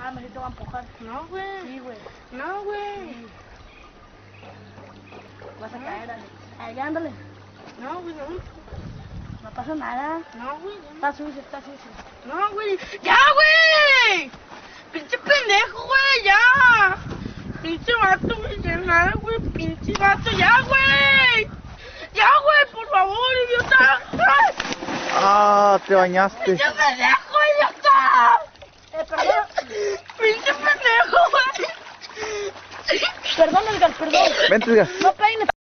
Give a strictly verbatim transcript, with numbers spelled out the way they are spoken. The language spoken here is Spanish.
Ah, me te va a empujar. No, güey. Sí, güey. No, güey. Sí. Vas a No. caer, dale. Ahí, ándale. No, güey, no. No pasa nada. No, güey. No, Está sucio, está sucio. no, güey. ¡Ya, güey! ¡Pinche pendejo, güey! ¡Ya! ¡Pinche vato, güey! ¡Ya nada, güey! ¡Pinche vato! ¡Ya, güey! ¡Ya, güey! ¡Por favor, idiota! ¡Ay! Ah, te bañaste. ¡Pinche pendejo, idiota! Eh, perdón. ¡Pinche pendejo, güey! Perdón, Edgar, perdón. Vente, Edgar. No peines.